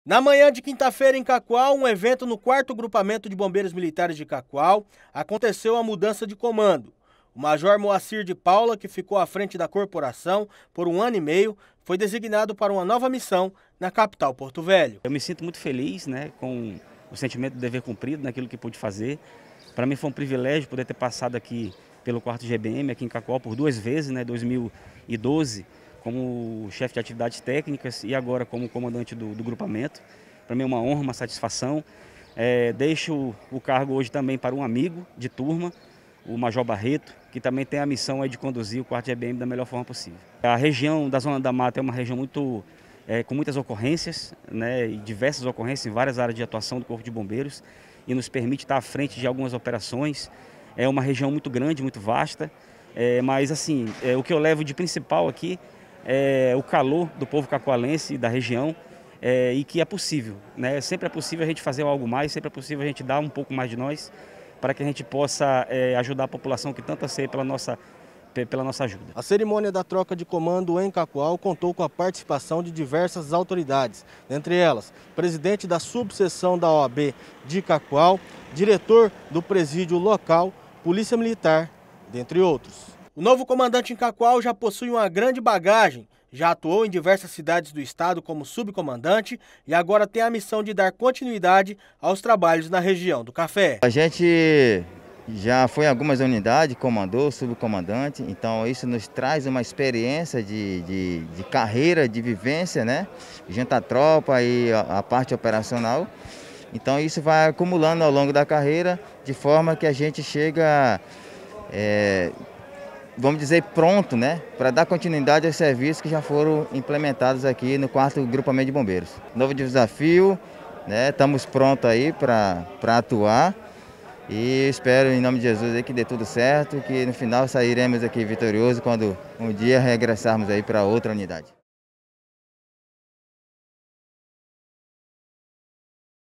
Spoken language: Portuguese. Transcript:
Na manhã de quinta-feira, em Cacoal, um evento no 4º Grupamento de Bombeiros Militares de Cacoal, aconteceu a mudança de comando. O Major Moacir de Paula, que ficou à frente da corporação por 1 ano e meio, foi designado para uma nova missão na capital Porto Velho. Eu me sinto muito feliz, com o sentimento de dever cumprido naquilo que pude fazer. Para mim foi um privilégio poder ter passado aqui pelo 4º GBM, aqui em Cacoal, por 2 vezes, 2012, como chefe de atividades técnicas e agora como comandante do grupamento. Para mim é uma honra, uma satisfação. Deixo o cargo hoje também para um amigo de turma, o Major Barreto, que também tem a missão de conduzir o 4º GBM da melhor forma possível. A região da Zona da Mata é uma região com muitas ocorrências, e diversas ocorrências em várias áreas de atuação do Corpo de Bombeiros, e nos permite estar à frente de algumas operações. É uma região muito grande, muito vasta, mas assim, o que eu levo de principal aqui é o calor do povo cacoalense e da região, e que é possível, sempre é possível a gente fazer algo mais, sempre é possível a gente dar um pouco mais de nós, para que a gente possa ajudar a população que tanto anseia pela nossa ajuda. A cerimônia da troca de comando em Cacoal contou com a participação de diversas autoridades, entre elas, presidente da subseção da OAB de Cacoal, diretor do presídio local, Polícia Militar, dentre outros. O novo comandante em Cacoal já possui uma grande bagagem, já atuou em diversas cidades do estado como subcomandante e agora tem a missão de dar continuidade aos trabalhos na região do Café. A gente já foi em algumas unidades, comandou, subcomandante, então isso nos traz uma experiência de carreira, de vivência, junto à tropa e a parte operacional. Então isso vai acumulando ao longo da carreira, de forma que a gente chega, vamos dizer, pronto, para dar continuidade aos serviços que já foram implementados aqui no 4º Grupamento de Bombeiros. Novo desafio, estamos prontos aí para atuar. E espero, em nome de Jesus, aí, que dê tudo certo, que no final sairemos aqui vitoriosos quando um dia regressarmos aí para outra unidade.